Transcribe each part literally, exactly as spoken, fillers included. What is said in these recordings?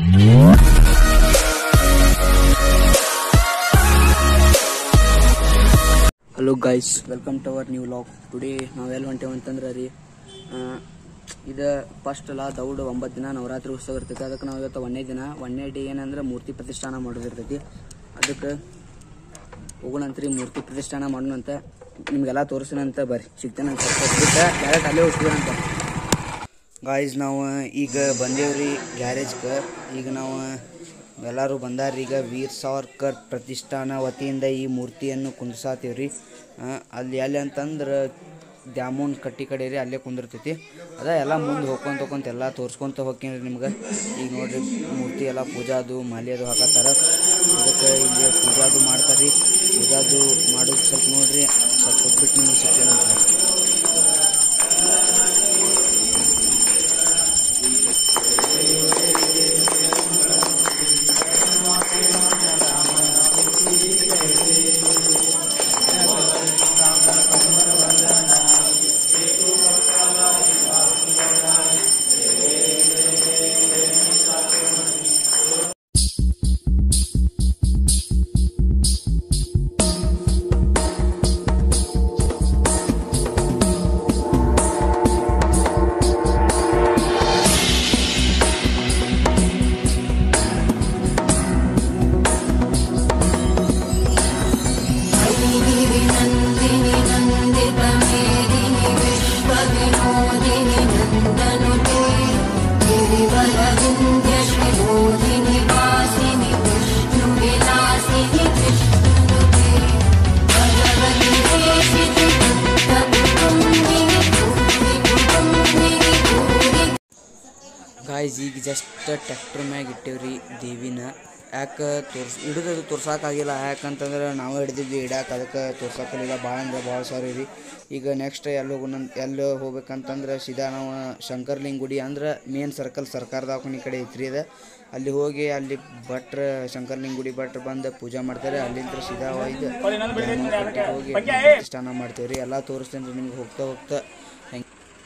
Hello guys, welcome to our new vlog. Today ನಾವು ಎಲ್ಲಿ ಹೊಂಟೇವೆ ಅಂತಂದ್ರೆ ರೀ, ಇದು ಫಸ್ಟ್ ಅಲ್ಲ ದೌಡ್ ಒಂಬತ್ತು ದಿನ ನವರಾತ್ರಿ ಉತ್ಸವ ಇರ್ತೈತಿ. ಅದಕ್ಕೆ ನಾವು ಇವತ್ತು ಒಂದನೇ ದಿನ ಒಂದನೇ ಡೇ ಏನಂದ್ರೆ ಮೂರ್ತಿ ಪ್ರತಿಷ್ಠಾನ ಮಾಡೋದಿರ್ತೈತಿ. ಅದಕ್ಕೆ ಹೋಗೋಣಂತ್ರಿ, ಮೂರ್ತಿ ಪ್ರತಿಷ್ಠಾನ ಮಾಡೋಣಂತ, ನಿಮ್ಗೆಲ್ಲ ತೋರಿಸಿನಂತ ಬರ್ರಿ, ಸಿಗ್ತೇನಂತ ಡೈರೆಕ್ಟ್ ಅಲ್ಲೇ ಹೋಗ್ತೀವಂತ. ಗಾಯ್ಸ್, ನಾವು ಈಗ ಬಂದೇವ್ರಿ ಗ್ಯಾರೇಜ್ಗೆ. ಈಗ ನಾವು ಎಲ್ಲರೂ ಬಂದಾರ್ರಿ. ಈಗ ವೀರ್ ಸಾವರ್ಕರ್ ಪ್ರತಿಷ್ಠಾನ ವತಿಯಿಂದ ಈ ಮೂರ್ತಿಯನ್ನು ಕುಂದ್ರಸಾತೀವ್ರಿ. ಅಲ್ಲಿ ಎಲ್ಲಿ ಅಂತಂದ್ರೆ ದ್ಯಾಮೋನ್ ಕಟ್ಟಿ ಕಡೆ ರೀ, ಅಲ್ಲೇ ಕುಂದಿರ್ತೈತಿ. ಅದ ಎಲ್ಲ ಮುಂದೆ ಹೋಗ್ಕೊಂತ ಹೋಗ್ಕೊಂತ ಎಲ್ಲ ತೋರಿಸ್ಕೊಂತ ಹೋಗ್ತೀನಿ ರೀ ನಿಮ್ಗೆ. ಈಗ ನೋಡ್ರಿ, ಮೂರ್ತಿ ಎಲ್ಲ ಪೂಜಾದು ಮಾಲಿ ಅದು ಹಾಕತ್ತಾರ. ಅದಕ್ಕೆ ಇಲ್ಲಿ ಪೂಜಾದು ಮಾಡ್ತಾರೆ. ಪೂಜಾದು ಮಾಡೋದು ಸ್ವಲ್ಪ ನೋಡ್ರಿ, ಸ್ವಲ್ಪ ಕೊಟ್ಬಿಟ್ಟು ನಿಮ್ಗೆ ಸಿಗ್ತೇನಂತ. ಗಾಯ್ಸ್, ಈಗ ಜಸ್ಟ್ ಟ್ಯಾಕ್ಟರ್ ಮ್ಯಾಗ ಇಟ್ಟೇವ್ರಿ ದೇವಿನ. ಯಾಕೆ ತೋರ್ಸ್ ಹಿಡಿದು ತೋರ್ಸೋಕ್ಕಾಗಿಲ್ಲ, ಯಾಕಂತಂದ್ರೆ ನಾವು ಹಿಡ್ದಿದ್ವಿ ಇಡಾಕೆ. ಅದಕ್ಕೆ ತೋರ್ಸೋಕ್ಕಾಗಿಲ್ಲ, ಭಾಳ ಅಂದ್ರೆ ಭಾಳ ಸಾರಿ ರೀ. ಈಗ ನೆಕ್ಸ್ಟ್ ಎಲ್ಲಿ ಹೋಗೋಣ, ಎಲ್ಲಿ ಹೋಗ್ಬೇಕಂತಂದ್ರೆ ಸೀದಾ ನಾವು ಶಂಕರ್ಲಿಂಗ ಗುಡಿ ಅಂದ್ರೆ ಮೇನ್ ಸರ್ಕಲ್ ಸರ್ಕಾರ ದವಾಖಾನೆ ಕಡೆ ಐತ್ರಿ ಅದು. ಅಲ್ಲಿ ಹೋಗಿ ಅಲ್ಲಿ ಭಟ್ರು ಶಂಕರ್ಲಿಂಗ ಗುಡಿ ಭಟ್ರು ಬಂದು ಪೂಜೆ ಮಾಡ್ತಾರೆ. ಅಲ್ಲಿಂದ ಸೀದಾ ಒಯ್ದು ಹೋಗಿ ಪ್ರತಿಷ್ಠಾನ ಮಾಡ್ತೇವೆ ರೀ. ಎಲ್ಲ ತೋರಿಸ್ತೇನೆ ರೀ ನಿಮ್ಗೆ ಹೋಗ್ತಾ ಹೋಗ್ತಾ. ಹೆಂಗೆ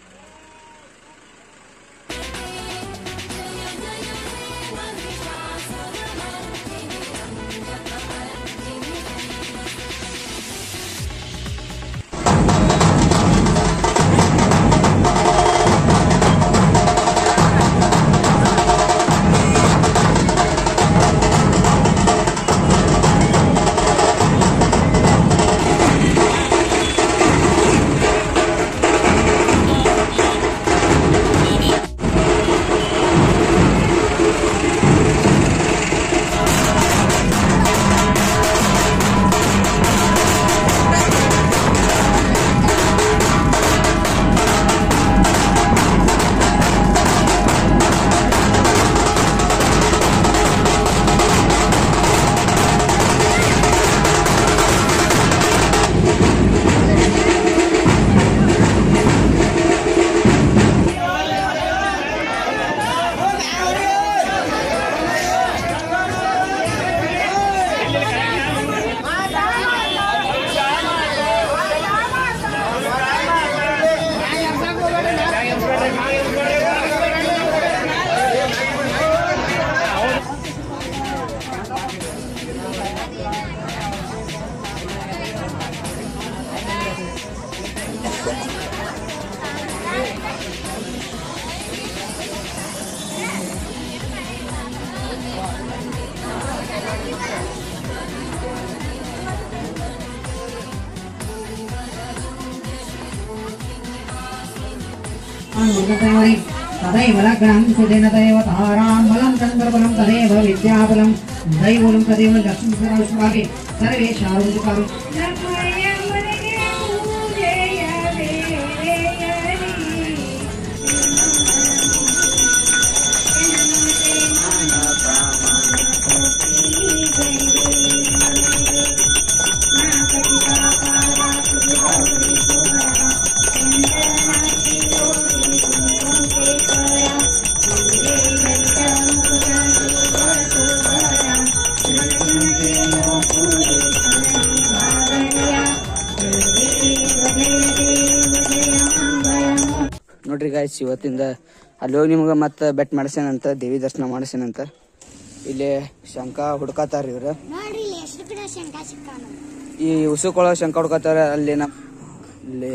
तदैव लग्नं सुदिन तदेव ताराम्बलं चन्द्रबलं तदेव विद्याबलं दैवलं तदेव लक्ष्मीसरस्वती सर्वे शारुकारो ನೋಡ್ರಿ ಗಾಯ್ಸ್, ಇವತ್ತಿಂದ ಅಲ್ಲಿ ಹೋಗಿ ನಿಮ್ಗೆ ಮತ್ತೆ ಬೆಟ್ ಮಾಡಿಸೇನಂತ, ದೇವಿ ದರ್ಶನ ಮಾಡಿಸೇನಂತ. ಇಲ್ಲಿ ಶಂಕ ಹುಡ್ಕತಾರ ಇವ್ರು. ನೋಡ್ರಿ ಇಲ್ಲಿ ಎಷ್ಟು ಕಡೆ ಶಂಕ ಸಿಕ್ಕಾನ. ಈ ಉಸುಕೊಳ ಶಂಕ ಹುಡ್ಕತಾರ ಅಲ್ಲಿ ನಮ್ ಇಲ್ಲಿ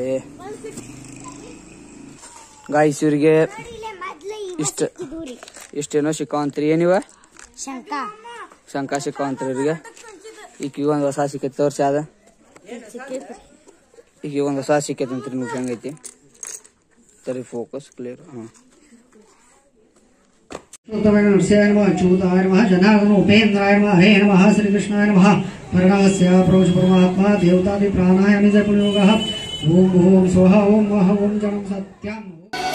ಗಾಯ್ಸ್ ಇವ್ರಿಗೆ ಇಷ್ಟ ಇಷ್ಟೇನೋ ಸಿಕ್ಕಾವಂತ್ರಿ. ಏನಿವ ಶಂಕ ಶಂಕ ಸಿಕ್ಕಾವಂತ್ರಿ ಇವ್ರಿಗೆ. ಈಗ ಒಂದ್ ಹೊಸ ಸಿಕ್ಕೈತಿ ತೋರ್ಸಿ ಅದ. ಈಗ ಒಂದ್ ಹೊಸ ಸಿಕ್ಕೈತಂತ್ರಿ ನಿಮ್ಗೆ ಹೆಂಗೈತಿ ತರಿ ಫೋಕಸ್ ಕ್ಲಿಯರ್. ಹಾ नृसिंहाय नमः अच्युताय नमः जनार्दन उपेन्द्राय नमः हरे नमः श्रीकृष्णाय नमः वर्णस्य प्रोच परमात्मा देवतादि प्राणायामि जय पुण्योगः ओम ओम स्वाहा ओम वः ओम जनम सत्यम.